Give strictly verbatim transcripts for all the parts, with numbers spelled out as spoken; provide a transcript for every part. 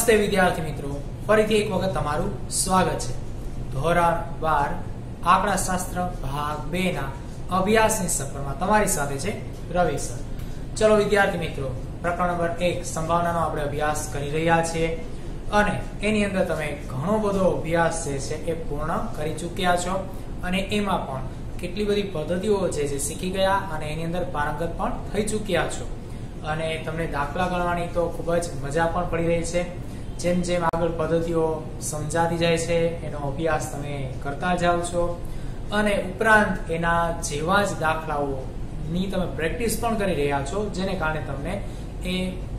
નમસ્તે વિદ્યાર્થી મિત્રો, ફરીથી એક વખત તમારું સ્વાગત છે. ધોરણ બાર આંકડાશાસ્ત્ર ભાગ બે ના અભ્યાસની સફરમાં તમારી સાથે છે રવિ સર. ચલો વિદ્યાર્થી મિત્રો, પ્રકરણ નંબર એક સંભાવનાનો આપણે અભ્યાસ કરી રહ્યા છીએ અને એની અંદર તમે ઘણો બધો અભ્યાસ જે છે એ પૂર્ણ કરી ચૂક્યા છો અને એમાં પણ કેટલી બધી પદ્ધતિઓ જે છે શીખી ગયા અને એની અંદર પારંગત પણ થઈ ચૂક્યા છો અને તમને દાખલા ગણવાની તો ખૂબ જ મજા પણ પડી રહી છે. જેમ જેમ આગળ પદ્ધતિઓ સમજાતી જાય છે એનો અભ્યાસ તમે કરતા જાઓ છો અને ઉપરાંત એના જેવા જ દાખલાઓની તમે પ્રેક્ટિસ પણ કરી રહ્યા છો, જેને કારણે તમને એ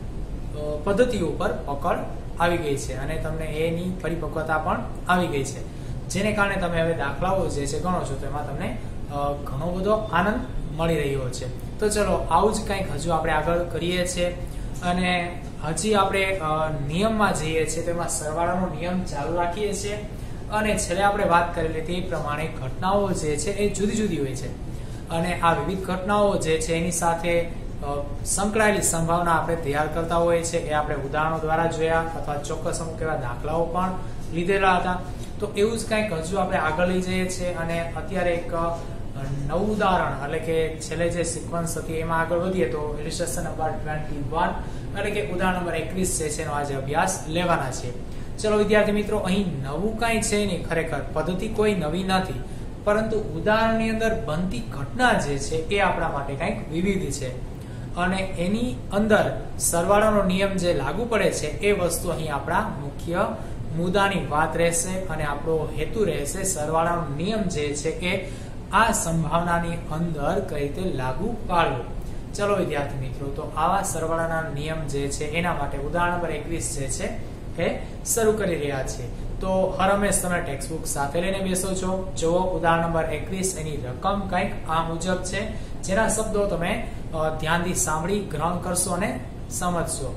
પદ્ધતિઓ ઉપર પકડ આવી ગઈ છે અને તમને એની પરિપક્વતા પણ આવી ગઈ છે, જેને કારણે તમે હવે દાખલાઓ જે છે ગણો છો તો એમાં તમને ઘણો બધો આનંદ મળી રહ્યો છે. તો ચલો આવું જ કંઈક હજુ આપણે આગળ કરીએ છીએ અને હજી આપણે નિયમમાં જઈએ છીએ તો એમાં સરવાળાનો નિયમ ચાલુ રાખીએ છીએ અને છેલ્લે આપણે વાત કરેલી તે પ્રમાણે ઘટનાઓ જે છે એ જુદી જુદી હોય છે અને આ વિવિધ ઘટનાઓ જે છે એની સાથે સંકળાયેલી સંભાવના આપણે તૈયાર કરતા હોઈએ છીએ. એ આપણે ઉદાહરણો દ્વારા જોયા અથવા ચોક્કસ અમુક એવા દાખલાઓ પણ લીધેલા હતા. તો એવું જ કંઈક હજુ આપણે આગળ લઈ જઈએ છીએ અને અત્યારે એક નવું ઉદાહરણ એટલે કે છેલ્લે જે સિક્વન્સ હતી એમાં આગળ વધીએ તો ઇલિસ્ટ્રેશન નંબર ટ્વેન્ટી વન એટલે કે ઉદાહરણ નંબર એકવીસ જે છે એનો આજે અભ્યાસ લેવાના છે. ચલો વિદ્યાર્થી મિત્રો, અહીં નવું કાંઈ છે નહીં, ખરેખર પદ્ધતિ કોઈ નવી નથી, પરંતુ ઉદાહરણની અંદર બનતી ઘટના જે છે એ આપણા માટે કંઈક વિવિધ છે અને એની અંદર સરવાળાનો નિયમ જે લાગુ પડે છે એ વસ્તુ અહીં આપણા મુખ્ય મુદ્દાની વાત રહેશે અને આપણો હેતુ રહેશે સરવાળાનો નિયમ જે છે એ આ સંભાવનાની અંદર કઈ રીતે લાગુ પાડવો. ચલો વિદ્યાર્થી મિત્રો, તો આવા સરવાળાના નિયમ જે છે એના માટે ઉદાહરણ નંબર એકવીસ જે છે એ શરૂ કરી રહ્યા છે. તો હરમેશ તમે ટેક્સ્ટબુક સાથે લઈને બેસો છો. જુઓ ઉદાહરણ નંબર એકવીસ, એની રકમ કંઈક આ મુજબ છે, જેના શબ્દો તમે ધ્યાનથી સાંભળી ગ્રહણ કરશો અને સમજશો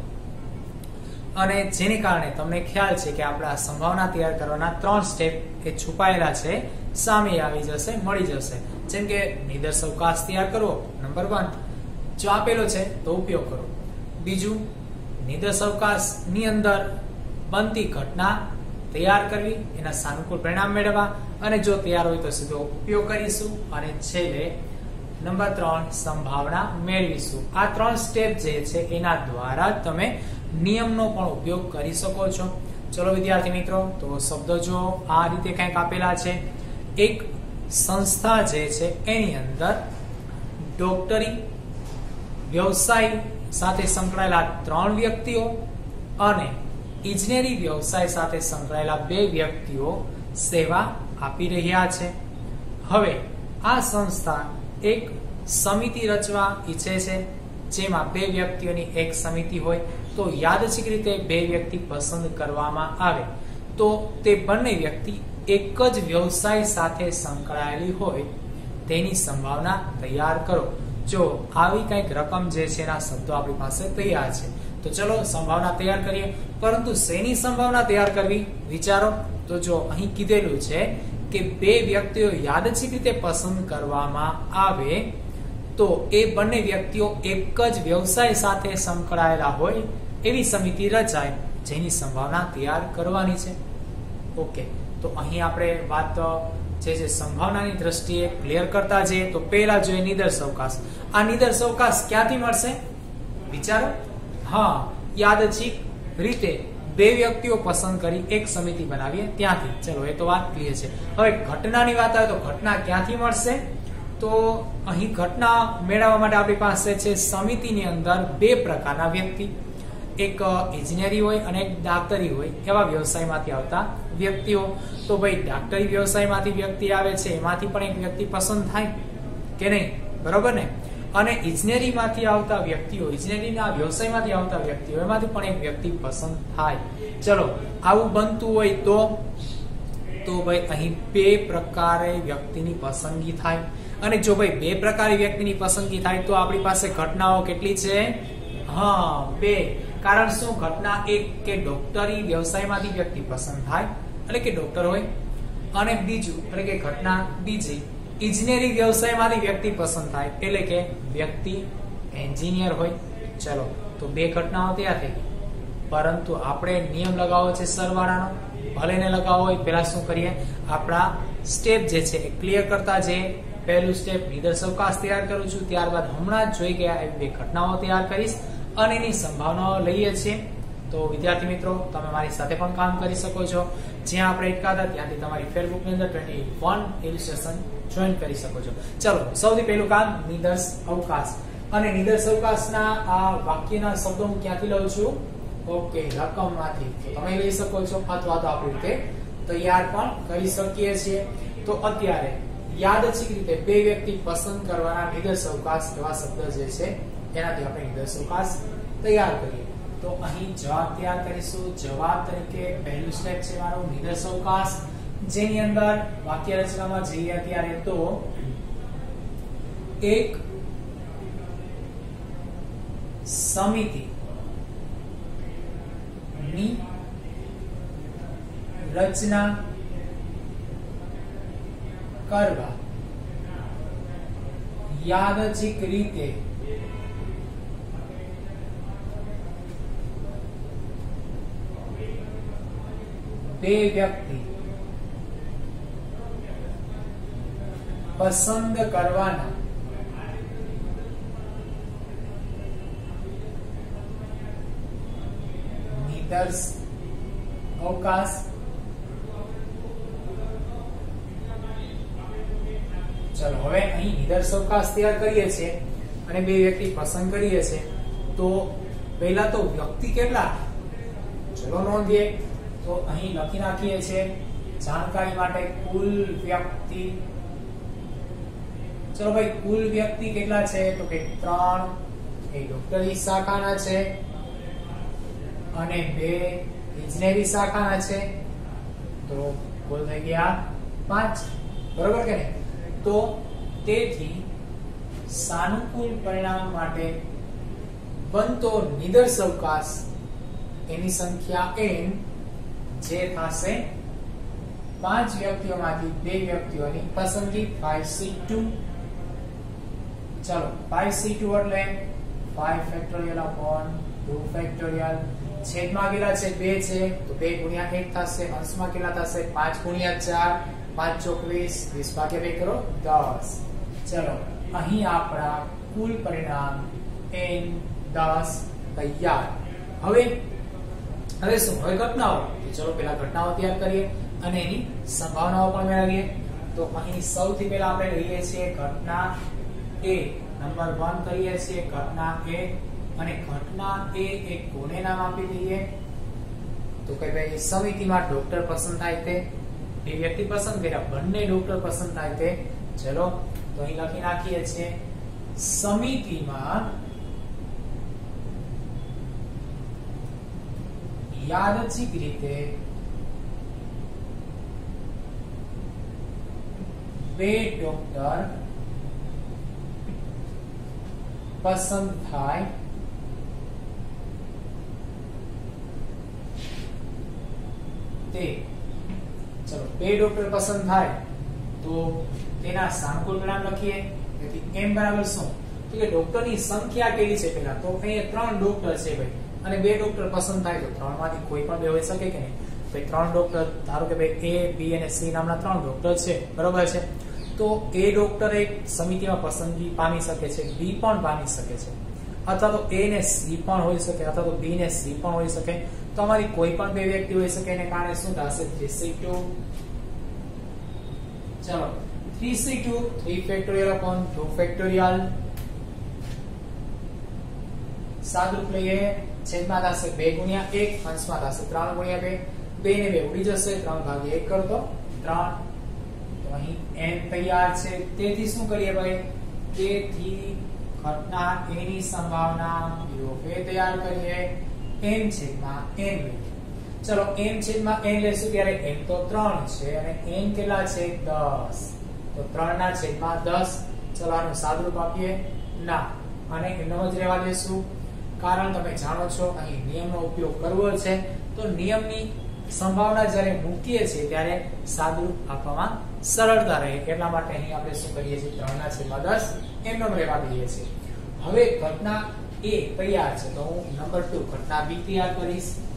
અને જેને કારણે તમને ખ્યાલ છે કે આપણા સંભાવના તૈયાર કરવાના ત્રણ સ્ટેપ એ છુપાયેલા છે, સામે આવી જશે, મળી જશે. જેમ કે નિદર્શ અવકાશ તૈયાર કરવો, નંબર વન, જો આપેલો છે તો ઉપયોગ કરો. બીજું, નિદર્શ અવકાશ ની અંદર બનતી ઘટના તૈયાર કરવી, એના સાનુકૂળ પરિણામ મેળવવા અને જો તૈયાર હોય તો સીધો ઉપયોગ કરીશું અને છેલ્લે નંબર ત્રણ, સંભાવના મેળવીશું. આ ત્રણ સ્ટેપ જે છે એના દ્વારા તમે નિયમનો પણ ઉપયોગ કરી શકો છો. ચલો વિદ્યાર્થી મિત્રો, તો શબ્દો જો આ રીતે કંઈક આપેલા છે. એક સંસ્થા જે છે એની અંદર ડોક્ટરી વ્યવસાય સાથે સંકળાયેલા ત્રણ વ્યક્તિઓ અને ઇજનેરી વ્યવસાય સાથે સંકળાયેલા બે વ્યક્તિઓ સેવા આપી રહ્યા છે. હવે આ સંસ્થા એક સમિતિ રચવા ઈચ્છે છે, જેમાં બે વ્યક્તિઓની એક સમિતિ હોય તો યાદચ્છિક રીતે બે વ્યક્તિ પસંદ કરવામાં આવે તો તે બંને વ્યક્તિ એક જ વ્યવસાય સાથે સંકળાયેલી હોય તેની સંભાવના તૈયાર કરો. જો આવી કંઈક રકમ જે છે એના શબ્દો આપણી પાસે તૈયાર છે તો ચલો સંભાવના તૈયાર કરીએ. પરંતુ શેની સંભાવના તૈયાર કરવી વિચારો. તો જો અહીં કીધેલું છે કે બે વ્યક્તિઓ યાદચ્છિક રીતે પસંદ કરવામાં આવે તો એ બંને વ્યક્તિઓ એક જ વ્યવસાય સાથે સંકળાયેલા હોય એવી સમિતિ રચાય, જેની સંભાવના તૈયાર કરવાની છે. ઓકે, તો અહીં આપણે વાત જે છે સંભાવનાની દ્રષ્ટિએ ક્લિયર કરતા જઈએ તો પહેલા જોઈએ નિદર્શ અવકાશ. આ નિદર્શ અવકાશ ક્યાંથી મળશે વિચારો. હા, યાદચ્છિક રીતે બે વ્યક્તિઓ પસંદ કરી એક સમિતિ બનાવીએ ત્યાંથી. ચલો એ તો વાત ક્લિયર છે. હવે ઘટનાની વાત આવે તો ઘટના ક્યાંથી મળશે? તો અહીં ઘટના મેળવવા માટે આપણી પાસે છે સમિતિની અંદર બે પ્રકારના વ્યક્તિ, એક ઇજનેરી હોય અને એક ડાક્ટરી હોય એવા વ્યવસાયમાંથી આવતા વ્યક્તિઓ. તો ભાઈ ડાક્ટરી વ્યવસાયમાંથી વ્યક્તિ આવે છે એમાંથી પણ એક વ્યક્તિ પસંદ થાય કે નહીં, બરોબર ને? અને ઇજનેરીમાંથી આવતા વ્યક્તિઓ, ઇજનેરીના વ્યવસાયમાંથી આવતા વ્યક્તિઓ એમાંથી પણ એક વ્યક્તિ પસંદ થાય. ચલો આવું બનતું હોય તો તો ભાઈ અહીં બે પ્રકારે વ્યક્તિની પસંદગી થાય અને જો ભાઈ બે પ્રકારે વ્યક્તિની પસંદગી થાય તો આપણી પાસે ઘટનાઓ કેટલી છે? હા, બે. કારણ શું? ઘટના એક કે ડોક્ટરી વ્યવસાયમાંથી વ્યક્તિ પસંદ થાય એટલે કે ડોક્ટર હોય અને બીજું એટલે કે ઘટના બીજી ઇજનેરી વ્યવસાયમાંથી વ્યક્તિ પસંદ થાય એટલે કે વ્યક્તિ એન્જિનિયર હોય. ચલો તો બે ઘટનાઓ તૈયાર થઈ ગઈ. પરંતુ આપણે નિયમ લગાવવો છે સરવાળાનો. ભલે ને લગાવવો હોય, પહેલા શું કરીએ, આપણા સ્ટેપ જે છે એ ક્લિયર કરતા જઈએ. પહેલું સ્ટેપ નિદર્શ અવકાશ તૈયાર કરું છું, ત્યારબાદ હમણાં જ જોઈ ગયા એવી બે ઘટનાઓ તૈયાર કરીશ અને એની સંભાવનાઓ લઈએ છીએ. તો વિદ્યાર્થી મિત્રો, તમે મારી સાથે પણ કામ કરી શકો છો. જ્યાં આપણે અટકાતા ત્યાંથી તમારી ફેસબુકની અંદર ટ્વેન્ટી વન ઇલિસ્ટ્રેશન જોઈન કરી શકો છો. ચલો, સૌથી પહેલું કામ નિદર્શ અવકાશ. અને નિદર્શ અવકાશના આ વાક્યના શબ્દો હું ક્યાંથી લઉં છું? ઓકે, રકમમાંથી. તો તમે લઈ શકો છો અથવા તો આપણી રીતે તૈયાર પણ કરી શકીએ છીએ. તો અત્યારે યાદચ્છિક રીતે બે વ્યક્તિ પસંદ કરવાના નિદર્શ અવકાશ એવા શબ્દ જે છે એનાથી આપણે નિદર્શ અવકાશ તૈયાર કરીએ. તો અહીં જવાબ તૈયાર કરીશું. જવાબ તરીકે પહેલું સ્ટેપ છે મારું નિદર્શ અવકાશ, જેની અંદર વાક્ય રચનામાં જઈએ ત્યારે તો એક સમિતિ ની રચના કરવા યાદચ્છિક રીતે બે વ્યક્તિ પસંદ કરવાના નિદર્શ અવકાશ. ચલો, હવે અહીં નિદર્શ અવકાશ તૈયાર કરીએ છીએ અને બે વ્યક્તિ પસંદ કરીએ છીએ. તો પહેલા તો વ્યક્તિ કેટલા, ચલો નોંધીએ. તો અહીં લખી નાખીએ છીએ જાણકારી માટે કુલ વ્યક્તિ. ચલો ભાઈ, કુલ વ્યક્તિ કેટલા છે? તો કે ત્રણ. એ ડોક્ટરી શાખાના છે અને બે ઇજનેરી શાખાના છે. તો કુલ થઈ ગયા પાંચ, બરોબર કે નહીં? તો તેથી સાનુકૂળ પરિણામ માટે બનતો નિદર્શ અવકાશ એની સંખ્યા n, જે થશે પાંચ વ્યક્તિઓમાંથી બે વ્યક્તિઓની પસંદગી five C two. ચલો, five C two એટલે five factorial upon two factorial. છેદમાં કેટલા છે? બે છે, તો બે ગુણ્યા એક થશે. અંશમાં કેટલા થશે? પાંચ ગુણ્યા ચાર, પાંચ ચોક વીસ, વીસ ભાગ્યા બે કરો દસ. ચલો, અહીં આપણા કુલ પરિણામ n દસ તૈયાર. હવે હવે શું? હવે ઘટનાઓ. ચલો, પહેલા ઘટનાઓ તૈયાર કરીએ અને એની સંભાવનાઓ પણ મેળવીએ. તો અહીં સૌથી પહેલા આપણે લઈએ છીએ ઘટના A. નંબર એક કરીએ છીએ ઘટના A. અને ઘટના A એક કોને નામ આપી દઈએ? તો કે ભાઈ સમિતિમાં ડોક્ટર પસંદ થાય તે, બે વ્યક્તિ પસંદ કર્યા, બંને ડોક્ટર પસંદ થાય તે. ચલો, તો અહીં લખી નાખીએ છીએ સમિતિમાં યાદચ્છિક રીતે બે ડોક્ટર પસંદ થાય તે. ચલો, બે ડોક્ટર પસંદ થાય તો તેના સાનુકૂળ પરિણામ લખીએ. તેથી m બરાબર શું? તો કે ડોક્ટરની સંખ્યા કેટલી છે પહેલા? તો અહીંયા ત્રણ ડોક્ટર છે ભાઈ, અને બે ડોક્ટર પસંદ થાય તો ત્રણ માંથી કોઈ પણ બે હોઈ શકે કે નહીં? ભાઈ ત્રણ ડોક્ટર, ધારો કે ભાઈ A, B અને C નામના ત્રણ ડોક્ટર છે, બરોબર છે? તો A ડોક્ટર એક સમિતિમાં પસંદગી પામી શકે છે, B પણ પામી શકે છે, અથવા તો A ને C પણ હોઈ શકે, અથવા તો B ને C પણ હોઈ શકે. તો અમારી કોઈ પણ બે વ્યક્તિ હોઈ શકે, એને કારણે શું થશે? three C two. ચલો, three C two, three factorial upon two factorial. સાદુરૂપ લઈએ, છેદમાં થશે બે ગુણ્યા એક, અંશમાં થશે ત્રણ ગુણ્યા બે. બે ને બે ઉડી જશે, ત્રણ ભાગ્યા એક કરો તો ત્રણ. તો અહીં n તૈયાર છે. તેથી શું કરીએ ભાઈ? તેથી ઘટના A ની સંભાવના A તૈયાર કરીએ. m છેદમાં n લઈએ. ચલો, m છેદમાં n લેશું ત્યારે m તો ત્રણ છે અને n કેટલા છે? દસ. તો ત્રણ ના છેદમાં દસ. ચલો, આનું સાદુરૂપ આપીએ ના, અને એનો જ રહેવા દેશું. કારણ તમે જાણો છો અહીં નિયમનો ઉપયોગ કરવો છે, તો નિયમની સંભાવના જ્યારે મૂકીએ છીએ ત્યારે સાદુરૂપ આપવામાં સરળતા રહે, એટલા માટે અહીં આપણે શું કરીએ છીએ? ત્રણ ના છેદમાં દસ એમનો રહેવા દઈએ છીએ. હવે ઘટના A તૈયાર છે, તો હું નંબર ટુ ઘટના B તૈયાર કરીશ.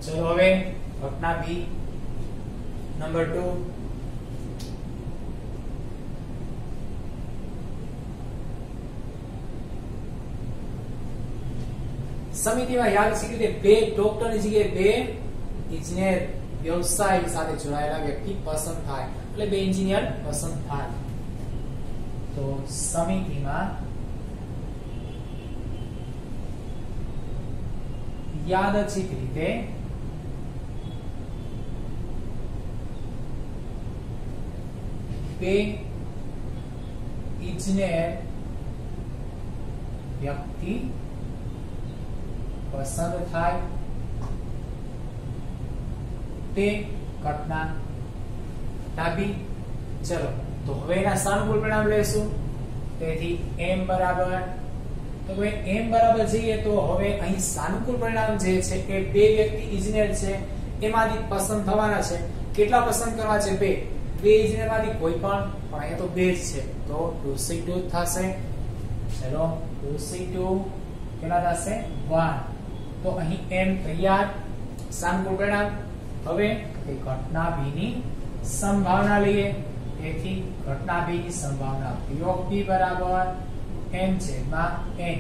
ચલો હવે ઘટના બી નંબર ટુ. સમિતિમાં યાદ છે કે બે ડોક્ટરની જગ્યાએ બે ઇજનેર વ્યવસાય સાથે જોડાયેલા વ્યક્તિ પસંદ થાય, એટલે બે એન્જિનિયર પસંદ થાય. તો સમિતિમાં યાદચ્છિક રીતે બે ઇજનેર વ્યક્તિ પસંદ થાય તે ઘટના ડાબી. ચલો તો હવે એના સાનુકૂળ પરિણામ લેશું. તેથી m બરાબર, તો હવે m બરાબર જઈએ તો હવે અહીં સાનુકૂળ પરિણામ જે છે એ બે વ્યક્તિ ઇજનેર છે એમાંથી પસંદ થવાના છે. કેટલા પસંદ કરવા છે? બે. બે ઇજનેરમાંથી કોઈ પણ, પણ અહીંયા તો બે જ છે તો ટુ સી ટુ થશે. ચલો ટુ સી ટુ કેટલા થશે? વન. તો અહીં m તૈયાર, સાનુકૂળ પરિણામ. હવે ઘટના બી ની સંભાવના લઈએ. તેથી ઘટના બી ની સંભાવના p of b બરાબર m છેદમાં n.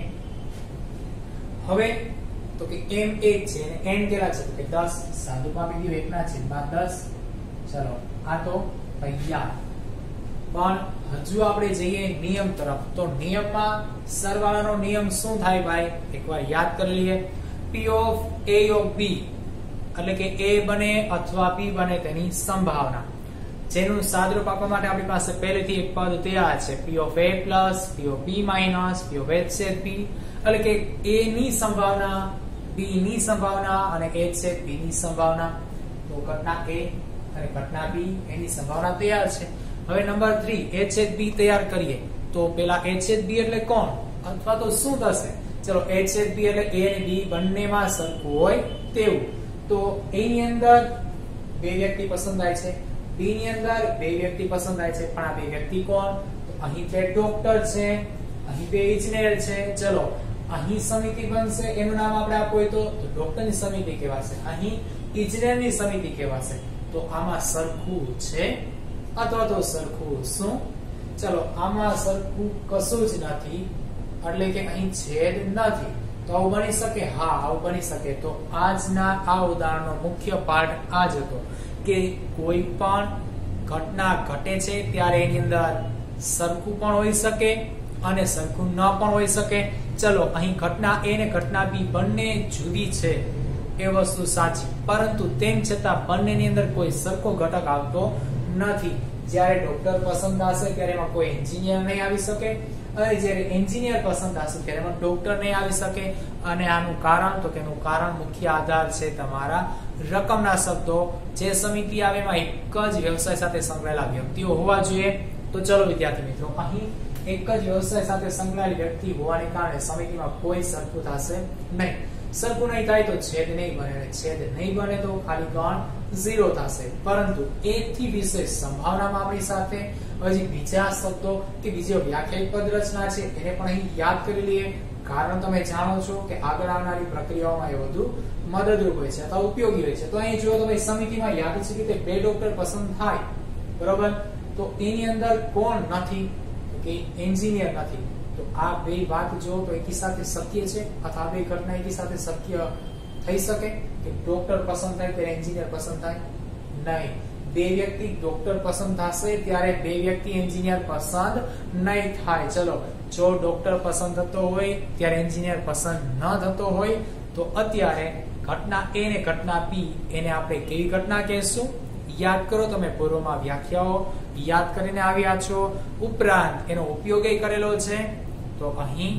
હવે તો કે m એક છે અને n કેટલા છે? તો કે દસ. સાદું આપી દીધું એક ના છેદમાં દસ. ચલો આ તો તૈયાર. પણ હજુ આપણે જઈએ નિયમ તરફ. તો નિયમમાં સરવાળાનો નિયમ શું થાય ભાઈ? એકવાર યાદ કરી લઈએ. p of a of b એટલે કે a બને અથવા b બને તેની સંભાવના, જેનું સાદરૂપ આપવા માટે આપણી પાસે પહેલેથી એક પદ તૈયાર છે. p of a plus p of b minus p of h છેદ b, એટલે કે a ની સંભાવના, b ની સંભાવના અને h છેદ b ની સંભાવના. તો ઘટના a અને ઘટના b એની સંભાવના તૈયાર છે. હવે નંબર ત્રણ h છેદ b તૈયાર કરીએ. તો પેલા h છેદ b એટલે કોણ અથવા તો શું થશે? ચલો h છેદ b એટલે a અને b બંનેમાં સરખું હોય તેવું. તો a ની અંદર બે વ્યક્તિ પસંદ થાય છે, b ની અંદર બે વ્યક્તિ પસંદ થાય છે, પણ આ બે વ્યક્તિ કોણ? તો અહીં બે ડોક્ટર છે, અહીં બે ઇજનેર છે. ચલો અહીં સમિતિ બનશે, એનું નામ આપણે આપવું હોય તો ડોક્ટરની સમિતિ કહેવાશે, અહીં ઇજનેરની સમિતિ કહેવાશે. તો આમાં સરખું છે અથવા તો સરખું શું? ચલો આમાં સરખું કશું જ નથી, એટલે કે અહીં છેદ નથી. તો આવું બની શકે? હા આવું બની શકે. તો આજના આ ઉદાહરણનો મુખ્ય પાઠ આ જ હતો કે કોઈ પણ ઘટના ઘટે છે ત્યારે એની અંદર સરખું પણ હોઈ શકે અને સરખું ન પણ હોઈ શકે. ચલો અહીં ઘટના a ને ઘટના b બંને જુદી છે એ વસ્તુ સાચી, પરંતુ તેમ છતાં બંનેની અંદર કોઈ સરખો ઘટક આવતો નથી. જ્યારે ડોક્ટર પસંદ થશે ત્યારે એમાં કોઈ એન્જિનિયર નહીં આવી શકે, અને જ્યારે એન્જિનિયર પસંદ થશે ત્યારે એમાં ડોક્ટર નહીં આવી શકે. અને આનું કારણ તો કે એનું કારણ મુખ્ય આધાર છે તમારા રકમના શબ્દો. જે સમિતિ આવે એમાં એક જ વ્યવસાય સાથે સંકળાયેલા વ્યક્તિઓ હોવા જોઈએ. તો ચલો વિદ્યાર્થી મિત્રો, અહીં એક જ વ્યવસાય સાથે સંકળાયેલી વ્યક્તિ હોવાને કારણે સમિતિમાં કોઈ સરખું થશે નહીં. સરખું નહીં થાય તો છેદ નહીં બને, છેદ નહીં બને તો ખાલી ગણ ઝીરો થશે. પરંતુ એક થી વિશેષ સંભાવનામાં આપણી સાથે હજી બીજા શબ્દો કે બીજી વ્યાખ્યાયિત પદ રચના છે એને પણ અહીં યાદ કરી લઈએ. કારણ તમે જાણો છો કે આગળ આવનારી પ્રક્રિયાઓમાં એ વધુ મદદરૂપ હોય છે અથવા ઉપયોગી હોય છે. તો અહીં જો તમે સમિતિમાં યાદ છે કે બે ડોક્ટર પસંદ થાય, બરોબર, તો એની અંદર કોણ નથી? કે એન્જિનિયર નથી. તો આ બે વાત જો તો એકી સાથે શક્ય છે અથવા આ બે ઘટના એકી સાથે શક્ય થઈ શકે કે ડોક્ટર પસંદ થાય ત્યારે એન્જિનિયર પસંદ થાય? નહીં. બે વ્યક્તિ ડોક્ટર પસંદ થશે ત્યારે બે વ્યક્તિ એન્જિનિયર પસંદ નહીં થાય. ચલો જો ડોક્ટર પસંદ થતો હોય ત્યારે એન્જિનિયર પસંદ ન થતો હોય તો અત્યારે ઘટના a ને ઘટના b એને આપણે કેવી ઘટના કહેશું? યાદ કરો, તમે પૂર્વમાં વ્યાખ્યાઓ યાદ કરીને આવ્યા છો, ઉપરાંત એનો ઉપયોગ કરેલો છે. તો અહીં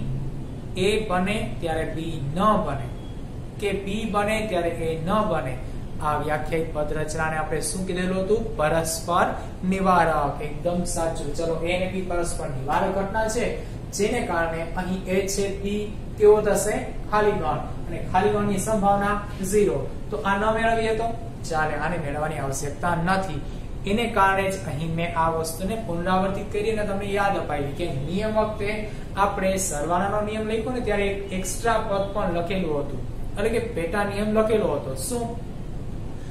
a બને ત્યારે b ન બને, કે b બને ત્યારે a ન બને. આ વ્યાખ્યાયિત પદ રચનાને આપણે શું કીધેલું હતું? પરસ્પર નિવારક. એકદમ સાચું. ચલો a અને b પરસ્પર નિવારક ઘટના છે, જેને કારણે અહીં a છેદ b કેવો થશે? ખાલી ગણ, અને ખાલી ગણની સંભાવના ઝીરો. તો આ ન મેળવીએ તો ચાલે, આને મેળવવાની આવશ્યકતા નથી. એને કારણે જ અહીં મેં આ વસ્તુને પુનરાવર્તિત કરીને તમને યાદ અપાવી કે નિયમ વખતે આપણે સરવાળાનો નિયમ લખ્યો ને ત્યારે એક એક્સ્ટ્રા પદ પણ લખેલું હતું, એટલે કે પેટા નિયમ લખેલો હતો. શું?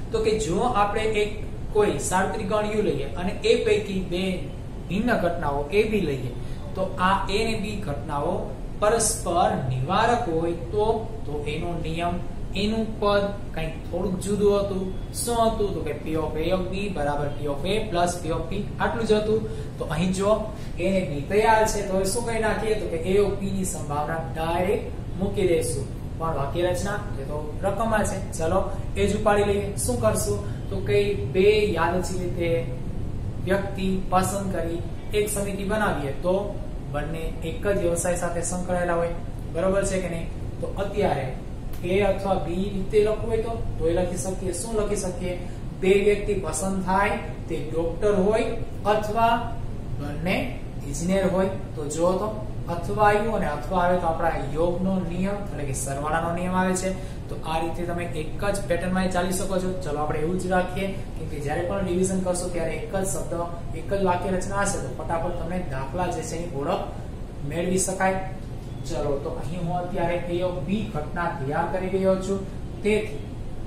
તો કે જો આપણે એક કોઈ સાર્વત્રિક ગણ યુ લઈએ અને એ પૈકી બે ભિન્ન ઘટનાઓ એ બી લઈએ તો આ એ અને બી ઘટનાઓ પરસ્પર નિવારક હોય તો તો એનો નિયમ એનું પદ કંઈક થોડુંક જુદું હતું. શું હતું? તો કે p of a of b બરાબર p of a plus p of b આટલું જ હતું. તો અહીં જો a ને b તૈયાર છે તો શું કહી નાખીએ તો કે a of b ની સંભાવના ડાયરેક્ટ મૂકી દઈશું. પણ વાક્ય રચના એ તો રકમમાં છે. ચલો એ જ ઉપાડી લઈએ. શું કરશું? તો કે બે યાદચ્છિક રીતે વ્યક્તિ પસંદ કરી એક સમિતિ બનાવીએ તો બંને એક જ વ્યવસાય સાથે સંકળાયેલા હોય. બરોબર છે કે નહીં? તો અત્યારે a અથવા b રીતે લખવું હોય તો તો એ લખી શકીએ. શું લખી શકીએ? બે વ્યક્તિ પસંદ થાય તે ડોક્ટર હોય અથવા બંને ઇજનેર હોય. તો જો તો અથવા આવ્યું અને અથવા આવે તો આપણા યોગનો નિયમ એટલે કે સરવાળાનો નિયમ આવે છે. તો આ રીતે તમે એક જ પેટર્નમાં ચાલી શકો છો. ચલો આપણે એવું જ રાખીએ કે જ્યારે પણ રિવિઝન કરશો ત્યારે એક જ શબ્દ એક જ વાક્ય રચના હશે તો ફટાફટ તમને દાખલા જે છે એની ઓળખ મેળવી શકાય. ચલો તો અહીં હું અત્યારે a of b ઘટના તૈયાર કરી રહ્યો છું. તેથી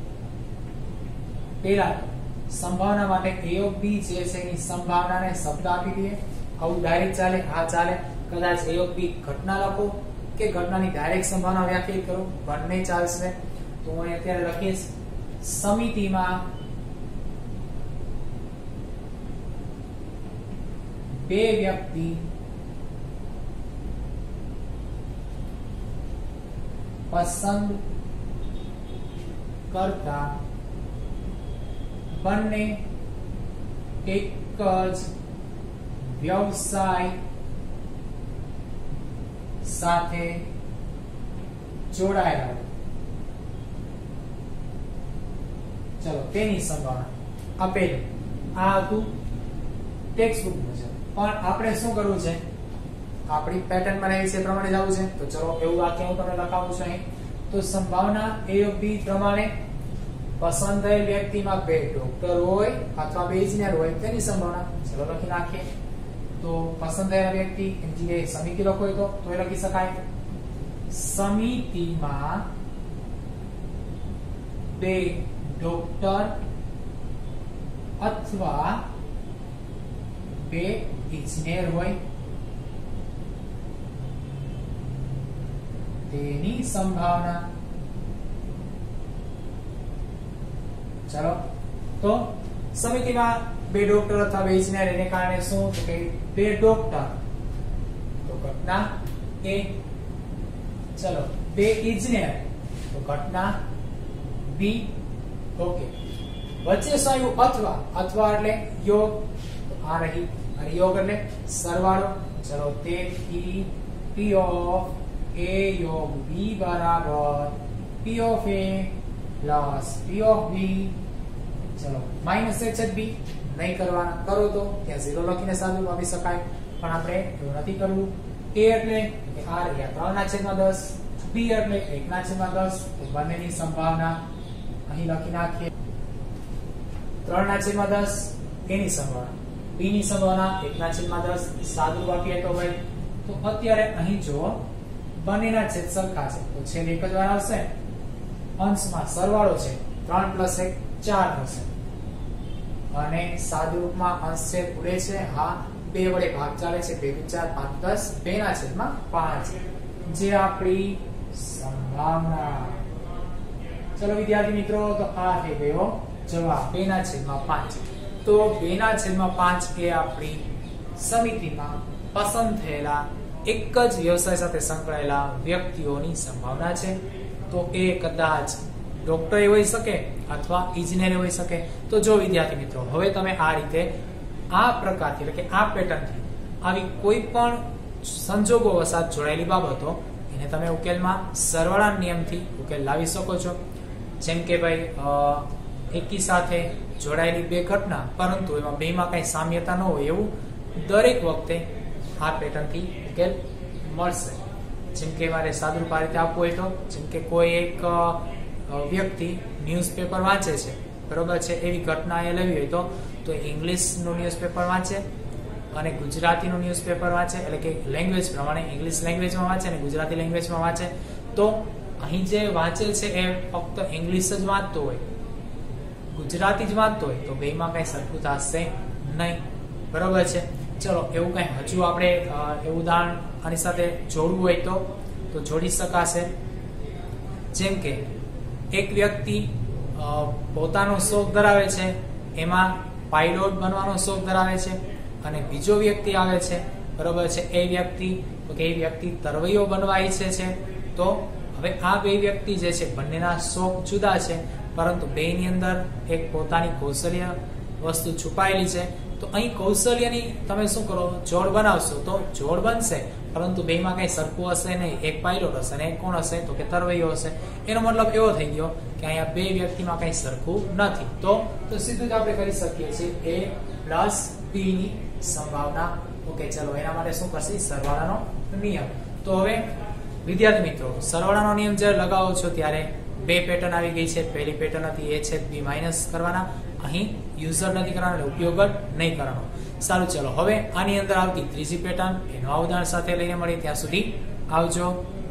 પહેલા સંભાવના માટે a of b જે છે એની સંભાવનાને શબ્દ આપી દઈએ. આવું ડાયરેક્ટ ચાલે? હા ચાલે. કદાચ a of b ઘટના લખો કે ઘટનાની ડાયરેક્ટ સંભાવના વ્યાખ્યાયિત કરો, બંને ચાલશે. તો હું અત્યારે લખીશ સમિતિમાં બે વ્યક્તિ પસંદ કરતા બંને એક જ વ્યવસાય સાથે જોડાયેલા. ચલો તેની સંભાવના આપેલી. આ હતું ટેક્સ્ટ બુક મુજબ. પણ આપણે શું કરવું છે? આપણી પેટર્ન બનાવી છે પ્રમાણે જવું છે. તો ચલો એવું વાક્ય હું તમને લખાવું છું અહીં. તો સંભાવના a of b પ્રમાણે પસંદ થયેલ વ્યક્તિમાં બે ડોક્ટર હોય અથવા બે ઇજનેર હોય તેની સંભાવના. ચલો લખી નાખીએ. તો પસંદ થયેલા વ્યક્તિ એની જગ્યાએ સમિતિ લખો હોય તો તો એ લખી શકાય સમિતિમાં બે ડોક્ટર અથવા બે ઇજનેર હોય તેની સંભાવના. ચલો તો સમિતિમાં બે ડોક્ટર અથવા બે ઇજનેર એને કારણે શું તો કે બે ડોક્ટર તો ઘટના એ. ચલો બે ઇજનેર તો ઘટના બી. ઓકે વચ્ચે શું આવ્યું? અથવા. અથવા એટલે યોગ. તો આ રહી અને યોગ એટલે સરવાળો. ચલો તેથી p of a યોગ b બરાબર p of a plus p of b. ચલો માઈનસ h b નહીં કરવાના. કરો તો ત્યાં ઝીરો લખીને સાદું આપી શકાય પણ આપણે એવું નથી કરવું. a એટલે કે આ રહ્યા ત્રણ ના છેદમાં દસ, b એટલે એક ના છેદમાં દસ. તો બંનેની સંભાવના અહીં લખી નાખીએ. ત્રણ ના છેદમાં દસ એની સંભાવના, b ની સંભાવના એક ના છેદમાં દસ. સાદું આપીએ તો ભાઈ તો અત્યારે અહીં જો બંનેના છેદ સરખા છે તો છેદ એક જ વાર આવશે. અંશમાં સરવાળો છે ત્રણ પ્લસ એક ચાર થશે અને સાદુ રૂપમાં અંશ છેદ ઉડે છે. હા બે વડે ભાગ ચાલે છે. બે દુ ચાર, પાંચ દસ, બે ના છેદમાં પાંચ જે આપણી સંભાવના. ચલો વિદ્યાર્થી મિત્રો તો આ થઈ ગયો જવાબ બે ના છેદમાં પાંચ. તો બે ના છેદમાં પાંચ એ આપણી સમિતિમાં પસંદ થયેલા એક જ વ્યવસાય સાથે સંકળાયેલા વ્યક્તિઓની સંભાવના છે. તો એ કદાચ ડોક્ટર હોઈ શકે અથવા ઇજનેર હોઈ શકે. તો જો વિદ્યાર્થી મિત્રો હવે તમે આ રીતે આ પ્રકારથી એટલે કે આ પેટર્નથી આવી કોઈ પણ સંજોગો વસાત જોડાયેલી બાબતો એને તમે ઉકેલમાં સરવાળા નિયમથી ઉકેલ લાવી શકો છો. જેમ કે ભાઈ એકી સાથે જોડાયેલી બે ઘટના પરંતુ એમાં બેમાં કઈ સામ્યતા ન હોય એવું દરેક વખતે આ પેટર્નથી ઉકેલ મળશે. જેમ કે મારે સાદુરૂપ આ રીતે આપવું હોય તો જેમ કે કોઈ એક વ્યક્તિ ન્યૂઝપેપર વાંચે છે, બરોબર છે, એવી ઘટના એ લેવી હોય તો તો ઇંગ્લિશનું ન્યૂઝપેપર વાંચે અને ગુજરાતીનું ન્યૂઝપેપર વાંચે એટલે કે લેંગ્વેજ પ્રમાણે ઇંગ્લિશ લેંગ્વેજમાં વાંચે અને ગુજરાતી લેંગ્વેજમાં વાંચે. તો અહીં જે વાંચે છે એ ફક્ત ઇંગ્લિશ જ વાંચતો હોય ગુજરાતી જ વાંચતો હોય તો બેમાં કઈ સરખું થશે નહીં, બરોબર છે. ચલો એવું કઈ હજુ આપણે એવું ઉદાહરણ આની સાથે જોડવું હોય તો તો જોડી શકાશે. જેમ કે એક વ્યક્તિ પોતાનો શોખ ધરાવે છે, એમાં પાયલોટ બનવાનો શોખ ધરાવે છે, અને બીજો વ્યક્તિ આવે છે, બરોબર છે, એ વ્યક્તિ તો કે એ વ્યક્તિ તરવૈયો બનવા ઈચ્છે છે. તો હવે આ બે વ્યક્તિ જે છે બંનેના શોખ જુદા છે, પરંતુ બેની અંદર એક પોતાની કૌશલ્ય વસ્તુ છુપાયેલી છે. તો અહીં કૌશલ્યની તમે શું કરો, જોડ બનાવશો તો જોડ બનશે, પરંતુ બેમાં કઈ સરખું હશે નહીં. એક પાયલોટ હશે અને એક કોણ હશે તો કે તરવૈયો હશે. એનો મતલબ એવો થઈ ગયો કે અહીંયા બે વ્યક્તિમાં કઈ સરખું નથી. તો તો સીધું જ આપણે કરી શકીએ છીએ એ પ્લસ બી ની સંભાવના. ઓકે, ચલો એના માટે શું કરશે, સરવાળાનો નિયમ. તો હવે વિદ્યાર્થી મિત્રો, સરવાળાનો નિયમ જ્યારે લગાવો છો ત્યારે બે પેટર્ન આવી ગઈ છે. પહેલી પેટર્ન હતી એ છે બી માઇનસ કરવાના, અહીં યુઝર નથી કરવાનો એટલે ઉપયોગ જ નહીં કરવાનો. સારું, ચલો હવે આની અંદર આવતી ત્રીજી પેટર્ન એ નવા ઉદાહરણ સાથે લઈને મળીએ. ત્યાં સુધી આવજો.